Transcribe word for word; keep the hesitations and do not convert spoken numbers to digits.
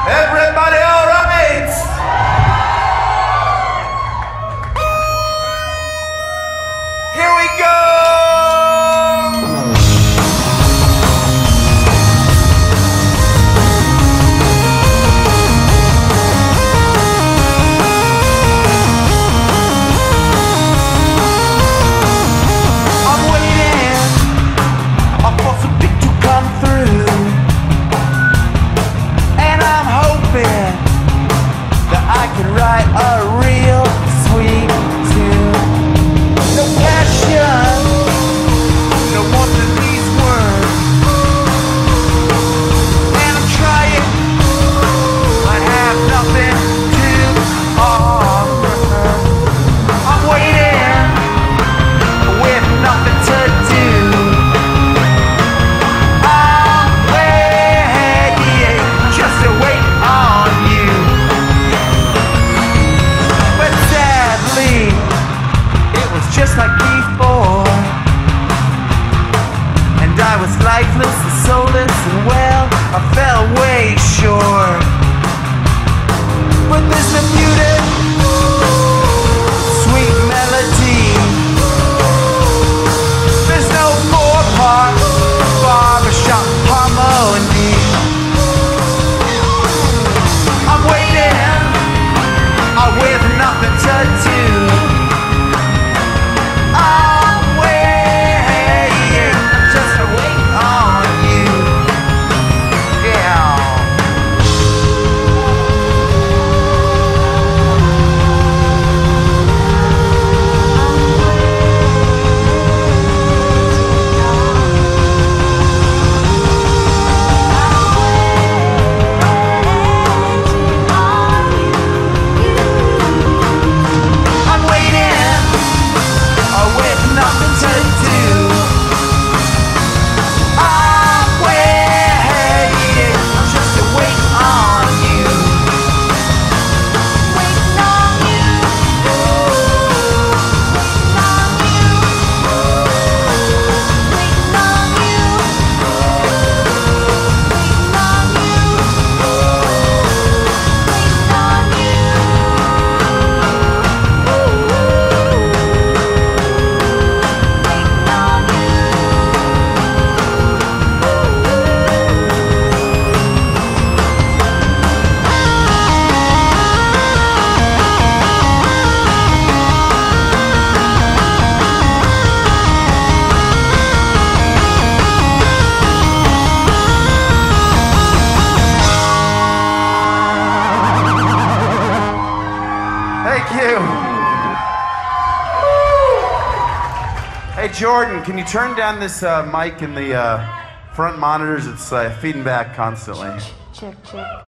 Everybody all right? Here we go! I'm waiting for something to come through, and I'm hoping that I can write a real sweet tune. No passion, no more than these words, and I'm trying, I have nothing to offer. I'm waiting with nothing to do. I'm waiting just to wait on you. But sadly, it was just like before, and I was lifeless and soulless, and well, I fell way short. But there's a muted, sweet melody. There's no four-part barbershop harmony. I'm waiting, uh, with nothing to do. I'm waiting just to wait on you. Yeah. I'm waiting, uh, with nothing to do. I'm waiting just to wait on you. Waiting on you. Waiting on you. Waiting on you. Waiting on you. Waiting on you. Thank you. Hey Jordan, can you turn down this uh, mic in the uh, front monitors? It's uh, feeding back constantly. Check, check.